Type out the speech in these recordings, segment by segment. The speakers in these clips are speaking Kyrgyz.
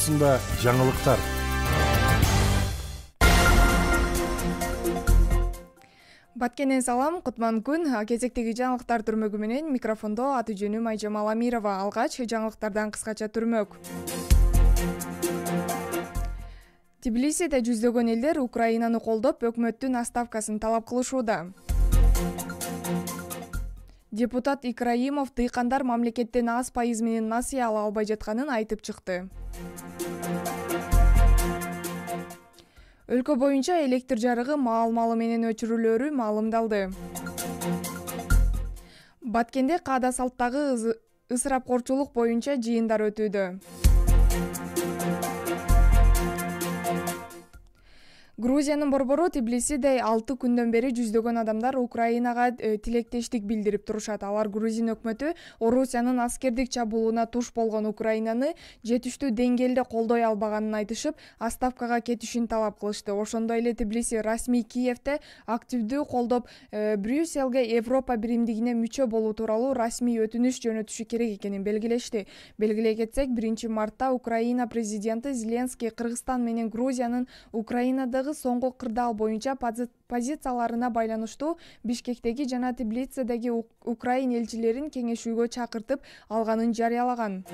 Ортосунда жаңылыктар. Баткенен салам, кутман күн. Кезектеги жаңылыктар түрмөгү менен микрофондо аты-жөнүм Айжамал Амирова. Алгач жаңылыктардан кыскача түрмөк. Тбилисиде жүздөгөн элдер Украинаны колдоп, өкмөттүн отставкасын талап кылышууда. Депутат Икраимов дыйкандар мамлекеттен аз пайыз менен насыя ала албай жатканын айтып чыкты. Өлкө боюнча электр жарыгы маал-малы менен өчүрүлөрү маалымдалды. Баткенде каада салттагы ысырапкорчулук боюнча жыйындар өтүүдө. Грузиянын борбору Тбилисиде 6 күндөн бери жүздөгөн адамдар Украинага тилектештик билдирип турушат. Алар грузин өкмөтү Орусиянын аскердик чабуулуна туш болгон Украинаны жетиштүү деңгээлде колдой албаганын айтышып, отставкага кетишин талап кылышты. Ошондой эле Тбилиси расмий Киевте активдүү колдоп, Брюсселге Европа биримдигине мүчө болуу тууралуу расмий өтүнүш жөнөтүшү керек экенин белгилешти. Белгилей кетсек, 1-мартта Украина президенти Зеленский Кыргызстан менен Грузиянын Украинадагы соңку кырдаал боюнча позицияларына байланыштуу Бишкектеги жана Тбилисидеги Украин элчилерин кеңешүүгө чакыртып алганын жарыялаган.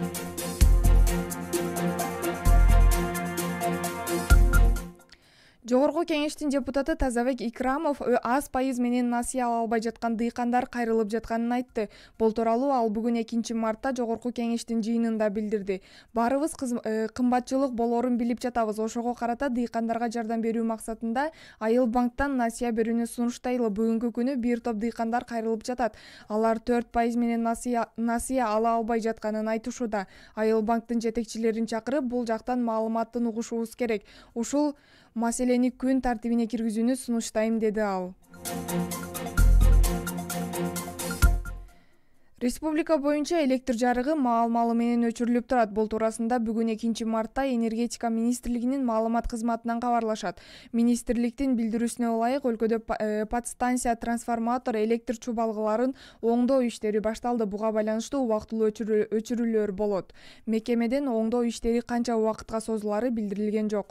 Жогорку кеңештин депутаты Тазабек Икрамов аз пайыз менен насыя ала албай жаткан дыйкандар кайрылып жатканын айтты. Бул тууралуу ал бүгүн 2-мартта Жогорку кеңештин жыйынында билдирди. Баарыбыз кымбатчылык болоорун билип жатабыз. Ошого карата дыйкандарга жардам берүү максатында Айыл банктан насыя берүүнү сунуштайлы. Бүгүнкү күнү бир топ дыйкандар кайрылып жатат. Алар 4% менен насыя ала албай жатканын айтышууда. Айыл банктын жетекчилерин чакырып, бул жактан маалыматтын угушубуз керек. Ушул маселени күн тартибине киргизүүнү сунуштайм, деди ал. Республика боюнча электр жарыгы маал-малы менен өчүрүлүп турат. Бул туурасында бүгүн 2-мартта энергетика министрлигинин маалымат кызматынан кабарлашат. Министрликтин билдирүүсүнө ылайык, өлкөдө подстанция, трансформатор, электр чубалгыларын оңдоо иштери башталды. Буга байланыштуу убактылуу өчүрүүлөр болот. Мекемеден оңдоо иштери канча убакытка созулары билдирилген жок.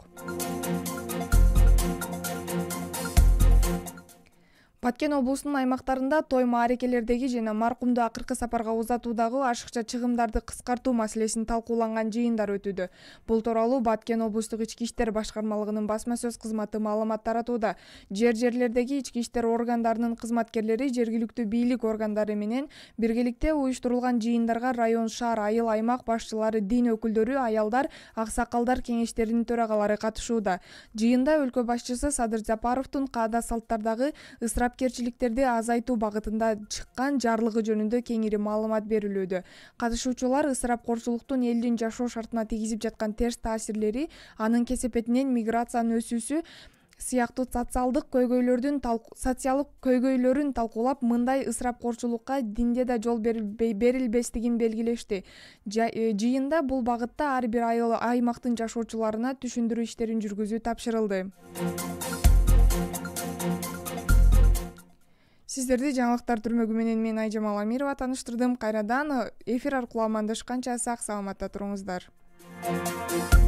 Баткен облусунун аймактарында той маарекелердеги жана маркумду акыркы сапарга узатуудагы ашыкча чыгымдарды кыскартуу маселесин талкууланган жыйындар өтүүдө. Бул тууралуу Баткен облустук ички иштер башкармалыгынын басма сөз кызматы маалымат таратууда. Жерлердеги ички иштер органдарынын кызматкерлери жергиликтүү бийлик органдары менен биргеликте уюштурулган жыйындарга район, шаар, айыл, аймак башчылары, дин өкүлдөрү, аялдар, аксакалдар кеңештеринин төрагалары катышууда. Жыйында өлкө башчысы Садыр Жапаровдун каада салттардагы ысырапкерчиликтерди азайтуу багытында чыккан жарлыгы жөнүндө кеңири маалымат берилүүдө. Катышуучулар ысырапкорчулуктун элдин жашоо шартына тийгизип жаткан терс таасирлери, анын кесепетинен миграциянын өсүүсү сыяктуу социалдык көйгөйлөрүн талкуулап, мындай ысырапкорчулукка динде да жол берилбестигин белгилешти. Жыйында бул багытта ар бир айыл, аймактын жашоочуларына түшүндүрүү иштерин жүргүзүү тапшырылды. Сиздерди жаңылыктар түрмөгү менен мен Айжамал Амирова таныштырдым. Кайрадан эфир аркылуу амандашканча сак саламатта туруңуздар.